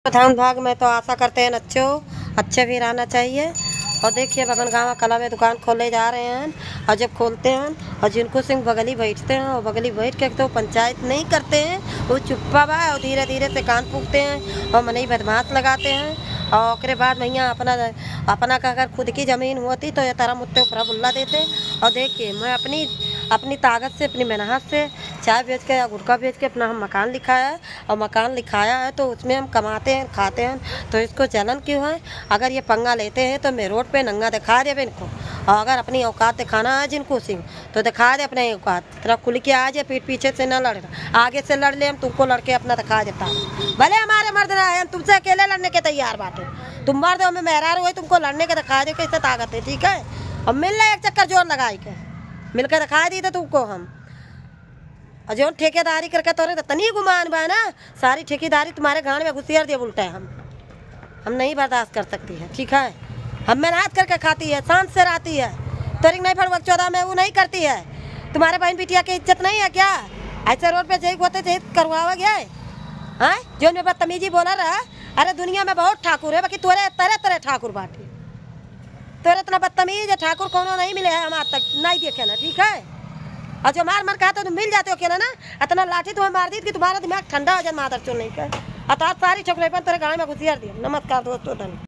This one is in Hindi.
प्रधान भाग में तो आशा करते हैं अच्छे भी रहना चाहिए। और देखिए बगन गाँव कला में दुकान खोले जा रहे हैं और जब खोलते हैं और जिनको सिंह बगली बैठते हैं और बगली बैठ के तो पंचायत नहीं करते हैं, वो चुप्पा बा और धीरे धीरे से कान फूकते हैं और मनई बदमाश लगाते हैं। और उसके बाद भैया अपना का अगर खुद की ज़मीन होती तो ये तरह मुझसे ऊपर बुल्ला देते। और देखिए मैं अपनी ताकत से, अपनी मेहनत से चाय बेच के या गुटखा बेच के अपना हम मकान लिखाया है और मकान लिखाया है तो उसमें हम कमाते हैं खाते हैं। तो इसको जलन क्यों है? अगर ये पंगा लेते हैं तो मैं रोड पे नंगा दिखा दे इनको। और अगर अपनी औकात दिखाना है जिनको सिंह तो दिखा दे अपने औकात, तेरा खुल के आ जाए, पीठ पीछे से न लड़े, आगे से लड़ ले, हम तुमको लड़के अपना दिखा देता है। भले हमारे मर्द रहे, हम तुमसे अकेले लड़ने के तैयार बाटे। तुम मर्द हमें मेहरारू है, तुमको लड़ने के दिखा दे कैसे ताकत है, ठीक है? अब मिल रहा एक चक्कर जोर लगाई के मिलकर दिखा दी थे तुमको हम। और जो ठेकेदारी करके तोरे तनी गुमान बा ना, सारी ठेकेदारी तुम्हारे गाँव में घुसियर दिए उल्टा है। हम नहीं बर्दाश्त कर सकती है, ठीक है? हम मेहनत करके खाती है, शांत से रहती है। तोरी नहीं फड़वक 14 में वो नहीं करती है। तुम्हारे बहन बिटिया की इज्जत नहीं है क्या? ऐसे रोड पे जय होते जय करवावा गया है? हाँ जो में बदतमीजी बोला रहा। अरे दुनिया में बहुत ठाकुर है, बाकी तोरे तरह तरह ठाकुर बाटे। तोरे इतना बदतमीज है ठाकुर कोनो नहीं मिले है, हम आज तक नहीं देखे ना, ठीक है? और जो मार कहा तो तुम मिल जाते हो क्या ना? इतना लाठी तुम्हें मार दी कि तुम्हारा दिमाग ठंडा हो जाए, मादर चो नहीं कर। अर्थात सारी छोकरे पर तेरे गाँव में घुसियार दिया। नमस्कार दोस्तों।